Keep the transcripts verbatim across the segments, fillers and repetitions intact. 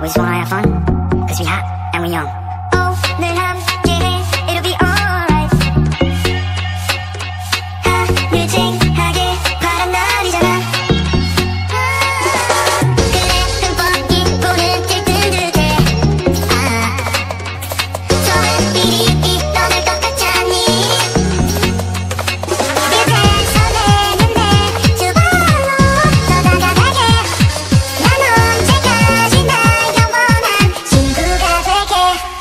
We just wanna have fun, cause we hot and we young. 오늘 함께해, it'll be alright. 하늘쟁하게 파란 날이잖아. 그래 흠뻑 기분은 들뜬 듯해. 아, 좋은 일이 일어날 것 같잖니. 그대 설레는 내 두 발로 더 다가가게. 난 언제까지나 영원한 친구가 될게.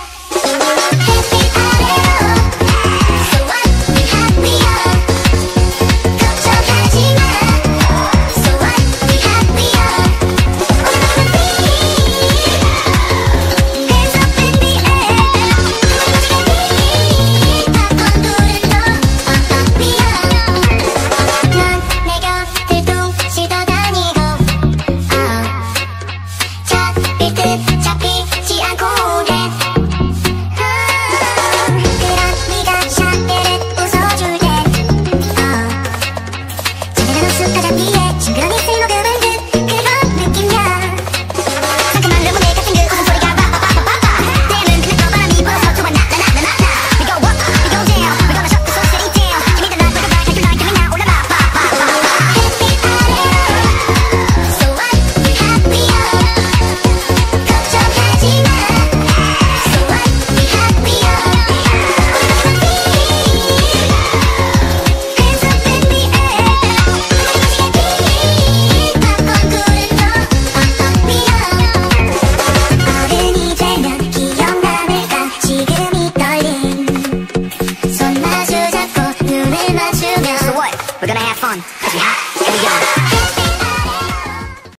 햇빛 아래로 So what, we hot, we young. 걱정하지 마 So what, we hot, we young. 오늘은 free Hands up in the air. 팝콘 불을 떠 Uh uh we young. 넌 내 곁을 둥실 떠다니고 uh. 잡힐 듯 잡히지 않고 해. 그런 네가 샤베렛 웃어줄 때 uh. 잔인한 우스카장 위에 징그러니 술 먹으면 듯 그런 느낌이야. 상큼한 레모네 같은 그 웃음소리가 빠빠빠빠빠. 때는 그냥 떠바람이 불어서 좋아 나나나나나. We go up, we go down, we gonna shut this whole city down. Give me the light, break it back, take your light, give me now 올라봐 빠빠빠. 햇빛 아래로 So what, we hot, we young. 걱정하지 마 So what, we hot, we young. 오늘은 free Hands up in the air. 팝콘 불을 떠 Uh uh we young. 어른이 되면 기억남을까 지금 이 떨림. 손 마주 잡고 눈을 맞추면 So what, we're gonna have fun, cause we hot and we young.